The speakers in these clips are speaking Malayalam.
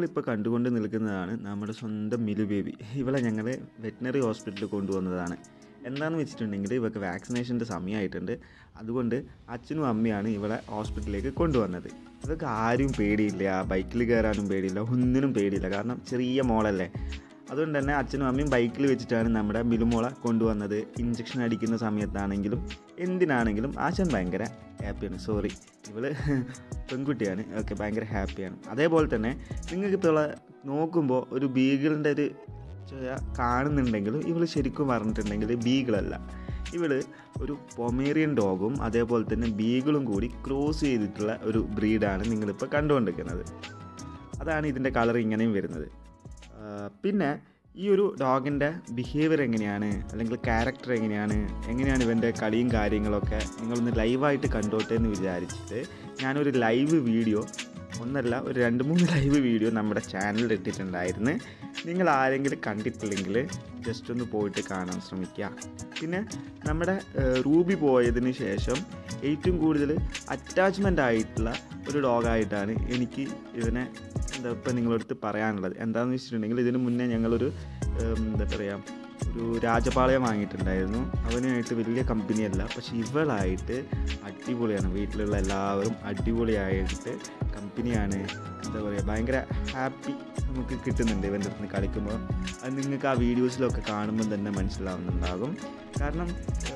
നിങ്ങളിപ്പോൾ കണ്ടുകൊണ്ട് നിൽക്കുന്നതാണ് നമ്മുടെ സ്വന്തം മിലു ബേബി. ഇവളെ ഞങ്ങൾ വെറ്റിനറി ഹോസ്പിറ്റലിൽ കൊണ്ടുവന്നതാണ്. എന്താണെന്ന് വെച്ചിട്ടുണ്ടെങ്കിൽ ഇവൾക്ക് വാക്സിനേഷൻ്റെ സമയമായിട്ടുണ്ട്. അതുകൊണ്ട് അച്ഛനും അമ്മയാണ് ഇവളെ ഹോസ്പിറ്റലിലേക്ക് കൊണ്ടുവന്നത്. ഇവർക്ക് ആരും പേടിയില്ല, ബൈക്കിൽ കയറാനും പേടിയില്ല, ഒന്നിനും പേടിയില്ല. കാരണം ചെറിയ മോളല്ലേ. അതുകൊണ്ട് തന്നെ അച്ഛനും അമ്മയും ബൈക്കിൽ വെച്ചിട്ടാണ് നമ്മുടെ മിലുമോളെ കൊണ്ടുവന്നത്. ഇഞ്ചക്ഷൻ അടിക്കുന്ന സമയത്താണെങ്കിലും എന്തിനാണെങ്കിലും അച്ഛൻ ഭയങ്കര ഹാപ്പിയാണ്. സോറി, ഇവള് പെൺകുട്ടിയാണ്. ഓക്കെ, ഭയങ്കര ഹാപ്പിയാണ്. അതേപോലെ തന്നെ നിങ്ങൾക്കിപ്പോൾ നോക്കുമ്പോൾ ഒരു ബീഗിളിൻ്റെ ഒരു കാണുന്നുണ്ടെങ്കിലും ഇവൾ ശരിക്കും പറഞ്ഞിട്ടുണ്ടെങ്കിൽ ബീഗിളല്ല. ഇവള് ഒരു പൊമേറിയൻ ഡോഗും അതേപോലെ തന്നെ ബീഗിളും കൂടി ക്രോസ് ചെയ്തിട്ടുള്ള ഒരു ബ്രീഡാണ് നിങ്ങളിപ്പോൾ കണ്ടുകൊണ്ടിരിക്കുന്നത്. അതാണ് ഇതിൻ്റെ കളർ ഇങ്ങനെയും വരുന്നത്. പിന്നെ ഈ ഒരു ഡോഗിൻ്റെ ബിഹേവിയർ എങ്ങനെയാണ്, അല്ലെങ്കിൽ ക്യാരക്ടർ എങ്ങനെയാണ് ഇവൻ്റെ കളിയും കാര്യങ്ങളൊക്കെ നിങ്ങളൊന്ന് ലൈവായിട്ട് കണ്ടോട്ടെ എന്ന് വിചാരിച്ചിട്ട് ഞാനൊരു ലൈവ് വീഡിയോ, ഒന്നല്ല ഒരു 2-3 ലൈവ് വീഡിയോ നമ്മുടെ ചാനലിൽ ഇട്ടിട്ടുണ്ടായിരുന്നു. നിങ്ങൾ ആരെങ്കിലും കണ്ടിട്ടില്ലെങ്കിൽ ജസ്റ്റ് ഒന്ന് പോയിട്ട് കാണാൻ ശ്രമിക്കുക. പിന്നെ നമ്മുടെ റൂബി പോയതിന് ശേഷം ഏറ്റവും കൂടുതൽ അറ്റാച്ച്മെൻ്റ് ആയിട്ടുള്ള ഒരു ഡോഗായിട്ടാണ് എനിക്ക് ഇവനെ ഇപ്പം നിങ്ങളടുത്ത് പറയാനുള്ളത്. എന്താണെന്ന് വെച്ചിട്ടുണ്ടെങ്കിൽ ഇതിന് മുന്നേ ഞങ്ങളൊരു എന്താ പറയുക, ഒരു രാജപാളയം വാങ്ങിയിട്ടുണ്ടായിരുന്നു. അവനുമായിട്ട് വലിയ കമ്പനിയല്ല, പക്ഷെ ഇവളായിട്ട് അടിപൊളിയാണ്. വീട്ടിലുള്ള എല്ലാവരും അടിപൊളിയായിട്ട് കമ്പനിയാണ്. എന്താ പറയുക, ഭയങ്കര ഹാപ്പി നമുക്ക് കിട്ടുന്നുണ്ട് ഇവൻ്റെ അടുത്ത് കളിക്കുമ്പോൾ. അത് നിങ്ങൾക്ക് ആ വീഡിയോസിലൊക്കെ കാണുമ്പോൾ തന്നെ മനസ്സിലാവുന്നുണ്ടാകും. കാരണം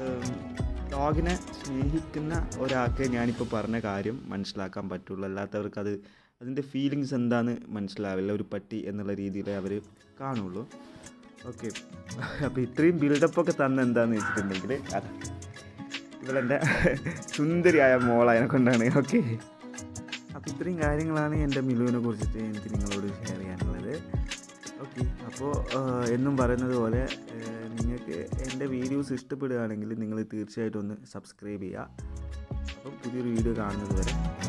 ഡോഗിനെ സ്നേഹിക്കുന്ന ഒരാൾക്ക് ഞാനിപ്പോൾ പറഞ്ഞ കാര്യം മനസ്സിലാക്കാൻ പറ്റുള്ളൂ. അല്ലാത്തവർക്ക് അതിൻ്റെ ഫീലിങ്സ് എന്താണെന്ന് മനസ്സിലാവില്ല. ഒരു പട്ടി എന്നുള്ള രീതിയിലേ അവർ കാണുള്ളൂ. ഓക്കെ, അപ്പോൾ ഇത്രയും ബിൽഡപ്പൊക്കെ തന്ന എന്താണെന്ന് വെച്ചിട്ടുണ്ടെങ്കിൽ ഇവളെൻ്റെ സുന്ദരിയായ മോളതിനെ കൊണ്ടാണ്. ഓക്കെ, അപ്പോൾ ഇത്രയും കാര്യങ്ങളാണ് എൻ്റെ മിലുവിനെ കുറിച്ചിട്ട് എനിക്ക് നിങ്ങളോട് ഷെയർ ചെയ്യാനുള്ളത്. ഓക്കെ, അപ്പോൾ എന്നും പറയുന്നത് പോലെ നിങ്ങൾക്ക് എൻ്റെ വീഡിയോസ് ഇഷ്ടപ്പെടുകയാണെങ്കിൽ നിങ്ങൾ തീർച്ചയായിട്ടും ഒന്ന് സബ്സ്ക്രൈബ് ചെയ്യുക. അപ്പം പുതിയൊരു വീഡിയോ കാണുന്നത് വരെ